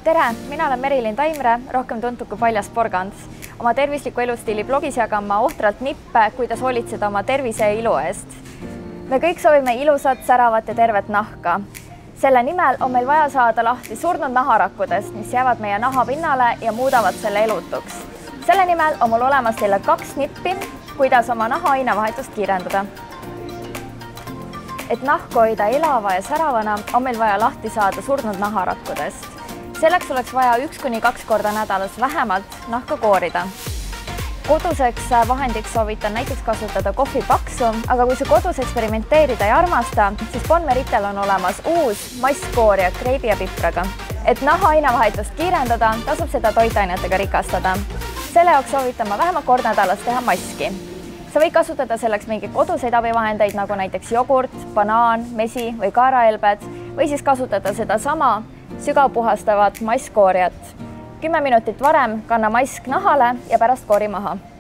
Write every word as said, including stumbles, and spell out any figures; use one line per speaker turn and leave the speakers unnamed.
tere, mina olen Merilin Taimre, rohkem tuntud kui Paljas porgand. Oma tervisliku elustiili blogis jagan ma ohtralt nippe, kuidas hoolitseda oma tervise ja ilu eest. Me kõik soovime ilusat, säravat ja tervet nahka. Selle nimel on meil vaja saada lahti surnud naharakkudest, mis jäävad meie naha pinnale ja muudavad selle elutuks. Selle nimel on mul olemas teile kaks nippi, kuidas oma naha ainevahetust kiirendada. Et nahku hoida elava ja säravana, on meil vaja lahti saada surnud naharakkudest. Selleks oleks vaja üks kuni kaks korda nädalas vähemalt nahka koorida. Koduseks vahendiks soovitan näiteks kasutada kohvipaksu, aga kui sa kodus eksperimenteerida ei armasta, siis Bon Meritel on olemas uus masskoorija kreibi ja pipraga. Et naha ainevahetust kiirendada, tasub seda toitainetega rikastada. Selle jaoks soovitan ma vähemalt kord nädalas teha maski. Sa võid kasutada selleks mingeid koduseid abivahendeid, nagu näiteks jogurt, banaan, mesi või kaeraelbed, või siis kasutada seda sama sügavpuhastavat masskoorijat. Kümme minutit varem kanna mask nahale ja pärast koori maha.